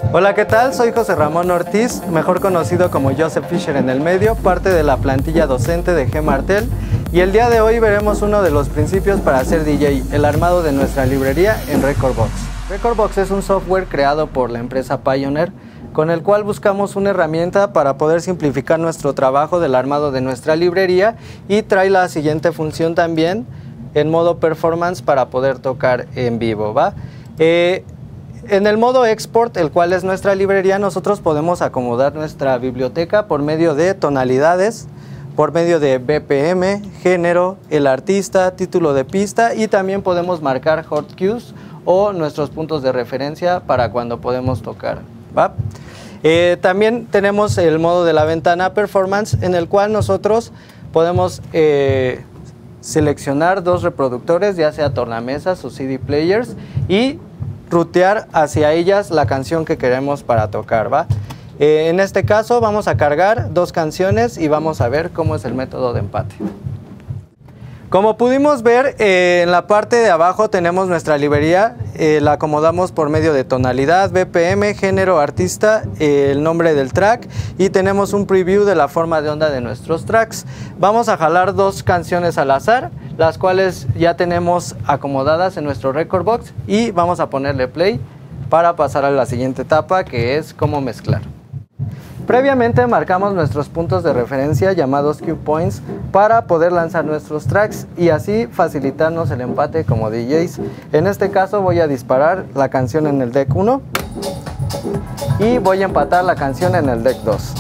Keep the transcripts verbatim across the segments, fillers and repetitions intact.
Hola, ¿qué tal? Soy José Ramón Ortiz, mejor conocido como Joseph Fisher en el medio, parte de la plantilla docente de G Martel, y el día de hoy veremos uno de los principios para ser D J, el armado de nuestra librería en Rekordbox. Rekordbox es un software creado por la empresa Pioneer, con el cual buscamos una herramienta para poder simplificar nuestro trabajo del armado de nuestra librería, y trae la siguiente función también en modo performance para poder tocar en vivo, ¿va? Eh, En el modo export, el cual es nuestra librería, nosotros podemos acomodar nuestra biblioteca por medio de tonalidades, por medio de B P M, género, el artista, título de pista, y también podemos marcar hot cues o nuestros puntos de referencia para cuando podemos tocar, ¿va? Eh, también tenemos el modo de la ventana performance, en el cual nosotros podemos eh, seleccionar dos reproductores, ya sea tornamesas o C D players, y rutear hacia ellas la canción que queremos para tocar, ¿va? Eh, en este caso vamos a cargar dos canciones y vamos a ver cómo es el método de empate. Como pudimos ver, eh, en la parte de abajo tenemos nuestra librería, eh, la acomodamos por medio de tonalidad, B P M, género, artista, eh, el nombre del track, y tenemos un preview de la forma de onda de nuestros tracks. Vamos a jalar dos canciones al azar, las cuales ya tenemos acomodadas en nuestro Rekordbox, y vamos a ponerle play para pasar a la siguiente etapa, que es cómo mezclar. Previamente marcamos nuestros puntos de referencia llamados cue points para poder lanzar nuestros tracks y así facilitarnos el empate como D Js. En este caso voy a disparar la canción en el deck uno y voy a empatar la canción en el deck dos.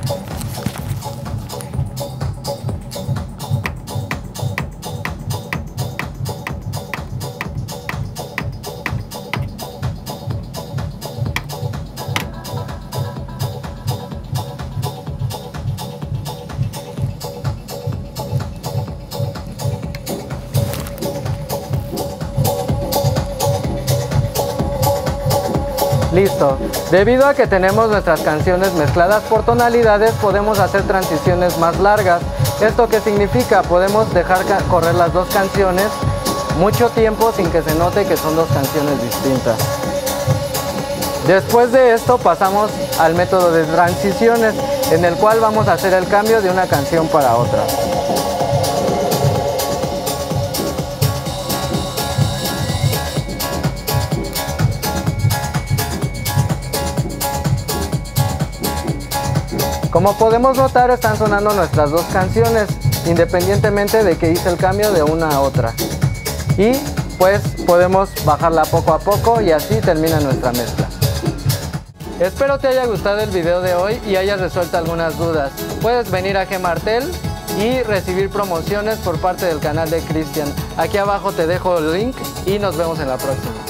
Listo. Debido a que tenemos nuestras canciones mezcladas por tonalidades, podemos hacer transiciones más largas. ¿Esto qué significa? Podemos dejar correr las dos canciones mucho tiempo sin que se note que son dos canciones distintas. Después de esto pasamos al método de transiciones, en el cual vamos a hacer el cambio de una canción para otra. Como podemos notar, están sonando nuestras dos canciones, independientemente de que hice el cambio de una a otra. Y pues podemos bajarla poco a poco y así termina nuestra mezcla. Espero te haya gustado el video de hoy y hayas resuelto algunas dudas. Puedes venir a G Martel y recibir promociones por parte del canal de Cristian. Aquí abajo te dejo el link y nos vemos en la próxima.